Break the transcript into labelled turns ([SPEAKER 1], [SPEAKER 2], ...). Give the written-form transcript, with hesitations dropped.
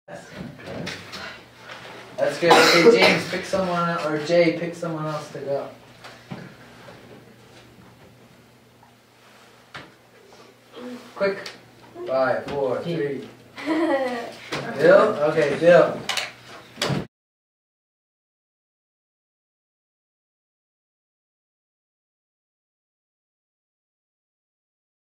[SPEAKER 1] That's good. Okay, James, pick someone else, or Jay, pick someone else to go. Quick. 5, 4, 3. Bill? Okay, Bill.